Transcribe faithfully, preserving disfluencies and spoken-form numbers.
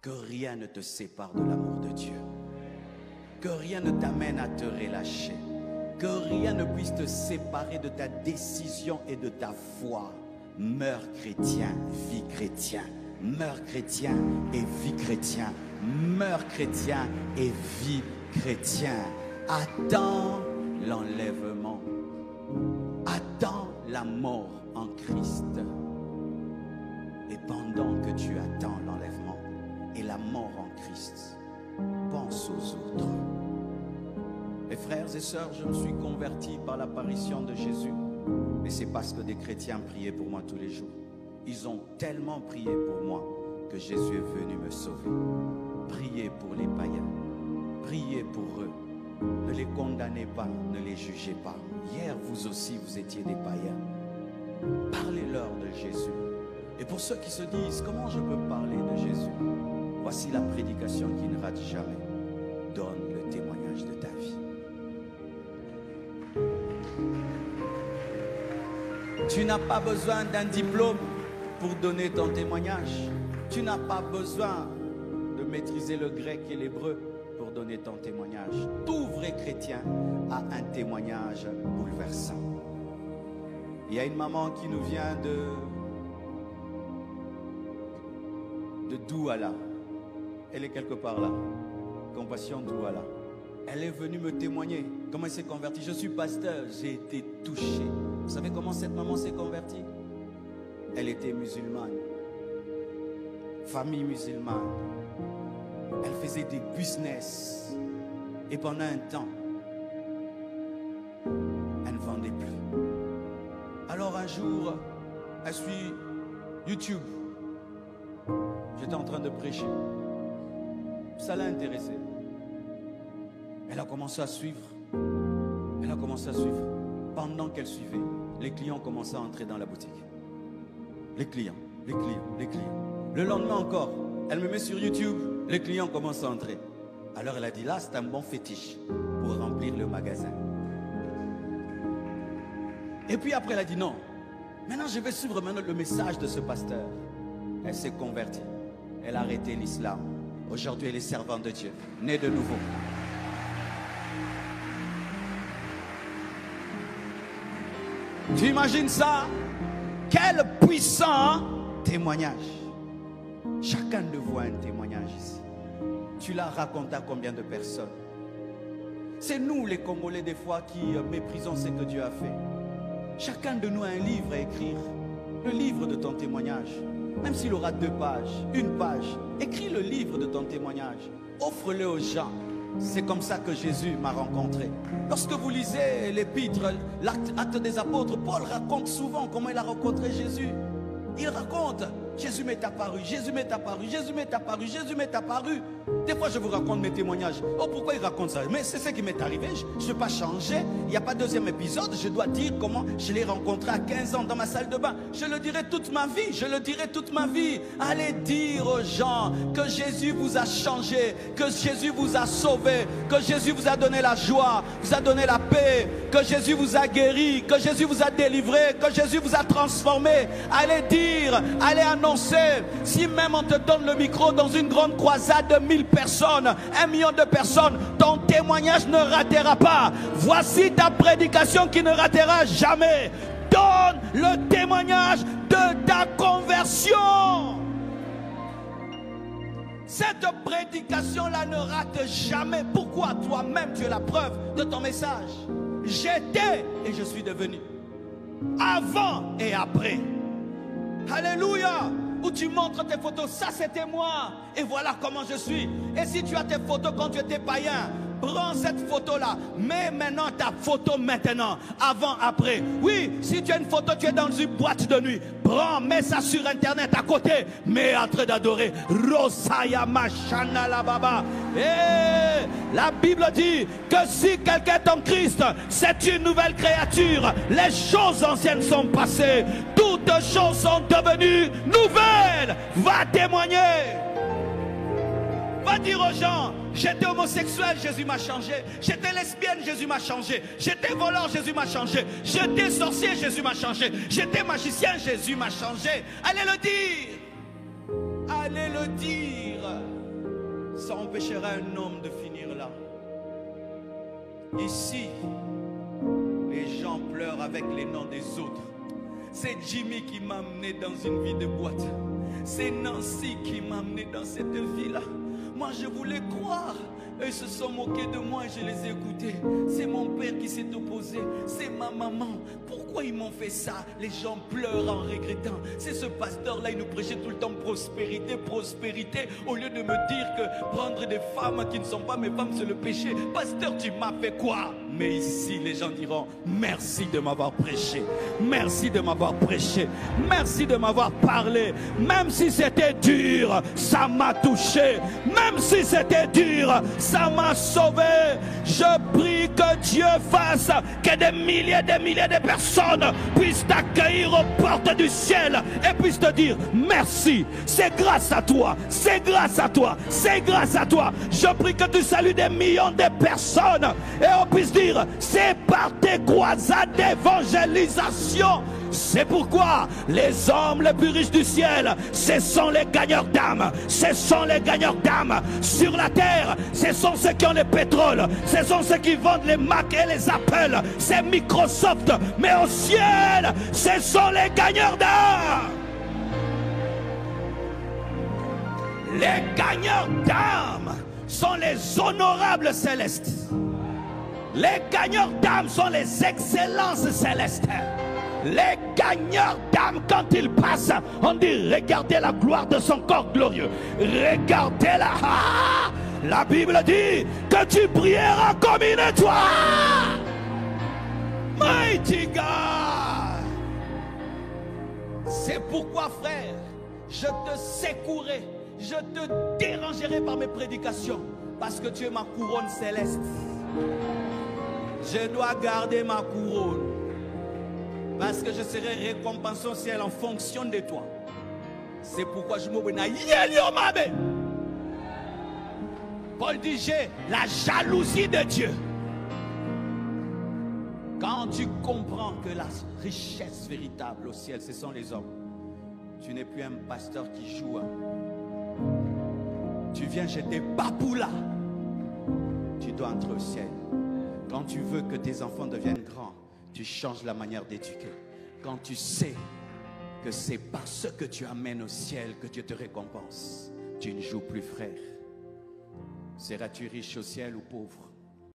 que rien ne te sépare de l'amour de Dieu. Que rien ne t'amène à te relâcher. Que rien ne puisse te séparer de ta décision et de ta foi. Meurs chrétien, vis chrétien. Meurs chrétien et vis chrétien. Meurs chrétien et vis chrétien. Attends l'enlèvement. Attends la mort en Christ. Et pendant que tu attends l'enlèvement et la mort en Christ, pense aux autres. Mes frères et sœurs, je me suis converti par l'apparition de Jésus. Mais c'est parce que des chrétiens priaient pour moi tous les jours. Ils ont tellement prié pour moi que Jésus est venu me sauver. Priez pour les païens. Priez pour eux. Ne les condamnez pas, ne les jugez pas. Hier, vous aussi, vous étiez des païens. Parlez-leur de Jésus. Et pour ceux qui se disent, comment je peux parler de Jésus? Voici la prédication qui ne rate jamais. Donne le témoignage de ta vie. Tu n'as pas besoin d'un diplôme pour donner ton témoignage. Tu n'as pas besoin de maîtriser le grec et l'hébreu pour donner ton témoignage. Tout vrai chrétien a un témoignage bouleversant. Il y a une maman qui nous vient de, de Douala. Elle est quelque part là. Compassion Douala. Elle est venue me témoigner comment elle s'est convertie. Je suis pasteur, j'ai été touché. Vous savez comment cette maman s'est convertie? Elle était musulmane. Famille musulmane. Elle faisait des business. Et pendant un temps, elle ne vendait plus. Alors un jour, elle suit YouTube. J'étais en train de prêcher. Ça l'a intéressée. Elle a commencé à suivre. Elle a commencé à suivre. Pendant qu'elle suivait, les clients commençaient à entrer dans la boutique. Les clients, les clients, les clients. Le lendemain encore, elle me met sur YouTube, les clients commencent à entrer. Alors elle a dit, là c'est un bon fétiche pour remplir le magasin. Et puis après elle a dit, non, maintenant je vais suivre maintenant le message de ce pasteur. Elle s'est convertie. Elle a arrêté l'islam. Aujourd'hui elle est servante de Dieu, née de nouveau. Tu imagines ça? Quel puissant témoignage. Chacun de vous a un témoignage ici. Tu l'as raconté à combien de personnes? C'est nous les Congolais des fois qui méprisons ce que Dieu a fait. Chacun de nous a un livre à écrire. Le livre de ton témoignage. Même s'il aura deux pages, une page, écris le livre de ton témoignage. Offre-le aux gens. C'est comme ça que Jésus m'a rencontré. Lorsque vous lisez l'épître, l'acte des apôtres, Paul raconte souvent comment il a rencontré Jésus. Il raconte, Jésus m'est apparu, Jésus m'est apparu, Jésus m'est apparu, Jésus m'est apparu. Des fois je vous raconte mes témoignages. Oh, pourquoi il raconte ça? Mais c'est ce qui m'est arrivé, je ne vais pas changer. Il n'y a pas de deuxième épisode, je dois dire comment je l'ai rencontré à quinze ans dans ma salle de bain. Je le dirai toute ma vie, je le dirai toute ma vie. Allez dire aux gens que Jésus vous a changé, que Jésus vous a sauvé, que Jésus vous a donné la joie, vous a donné la paix, que Jésus vous a guéri, que Jésus vous a délivré, que Jésus vous a transformé. Allez dire, allez annoncer. Si même on te donne le micro dans une grande croisade de mille personnes, un million de personnes, ton témoignage ne ratera pas. Voici ta prédication qui ne ratera jamais. Donne le témoignage de ta conversion. Cette prédication-là ne rate jamais. Pourquoi? Toi-même, tu es la preuve de ton message. J'étais et je suis devenu. Avant et après. Alléluia. Où tu montres tes photos, ça c'était moi. Et voilà comment je suis. Et si tu as tes photos quand tu étais païen, prends cette photo-là. Mets maintenant ta photo maintenant. Avant, après. Oui, si tu as une photo, tu es dans une boîte de nuit. Prends, mets ça sur internet à côté. Mets en train d'adorer. Rosaya Machana la Baba. Et la Bible dit que si quelqu'un est en Christ, c'est une nouvelle créature. Les choses anciennes sont passées. Toutes choses sont devenues nouvelles. Va témoigner. Va dire aux gens, j'étais homosexuel, Jésus m'a changé. J'étais lesbienne, Jésus m'a changé. J'étais voleur, Jésus m'a changé. J'étais sorcier, Jésus m'a changé. J'étais magicien, Jésus m'a changé. Allez le dire. Allez le dire. empêchera un homme de finir là. Ici, les gens pleurent avec les noms des autres. C'est Jimmy qui m'a amené dans une vie de boîte. C'est Nancy qui m'a amené dans cette vie-là. Moi, je voulais croire. Eux se sont moqués de moi et je les ai écoutés. C'est mon père qui s'est opposé. C'est ma maman. Pourquoi ils m'ont fait ça? Les gens pleurent en regrettant. C'est ce pasteur-là, il nous prêchait tout le temps prospérité, prospérité. Au lieu de me dire que prendre des femmes qui ne sont pas mes femmes, c'est le péché. Pasteur, tu m'as fait quoi? Mais ici, les gens diront, merci de m'avoir prêché. Merci de m'avoir prêché. Merci de m'avoir parlé. Même si c'était dur, ça m'a touché. Même si c'était dur, ça m'a sauvé. Je prie que Dieu fasse que des milliers et des milliers de personnes puissent t'accueillir aux portes du ciel et puissent te dire merci. C'est grâce à toi. C'est grâce à toi. C'est grâce à toi. Je prie que tu salues des millions de personnes et on puisse dire c'est par tes croisades d'évangélisation. C'est pourquoi les hommes les plus riches du ciel, ce sont les gagneurs d'âmes. Ce sont les gagneurs d'âmes. Sur la terre, ce sont ceux qui ont le pétrole. Ce sont ceux qui vendent les Mac et les Apple. C'est Microsoft. Mais au ciel, ce sont les gagneurs d'âmes. Les gagneurs d'âmes sont les honorables célestes. Les gagneurs d'âmes sont les excellences célestes. Les gagneurs d'âme, quand ils passent, on dit regardez la gloire de son corps glorieux. Regardez-la. Ah, la Bible dit que tu brilleras comme une étoile. Mighty God. C'est pourquoi, frère, je te secouerai, je te dérangerai par mes prédications, parce que tu es ma couronne céleste. Je dois garder ma couronne, parce que je serai récompensé au ciel en fonction de toi. C'est pourquoi je me dis, Paul dit, j'ai la jalousie de Dieu. Quand tu comprends que la richesse véritable au ciel, ce sont les hommes, tu n'es plus un pasteur qui joue. Tu viens jeter Baboula. Tu dois entrer au ciel. Quand tu veux que tes enfants deviennent grands, tu changes la manière d'éduquer. Quand tu sais que c'est par ce que tu amènes au ciel que Dieu te récompense, tu ne joues plus, frère. Seras-tu riche au ciel ou pauvre?